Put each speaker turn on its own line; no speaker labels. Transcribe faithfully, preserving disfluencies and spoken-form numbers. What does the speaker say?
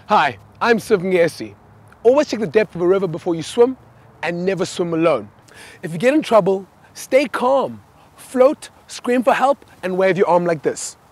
Hi, I'm Siv Ngesi. Always check the depth of a river before you swim and never swim alone. If you get in trouble, stay calm. Float, scream for help, and wave your arm like this.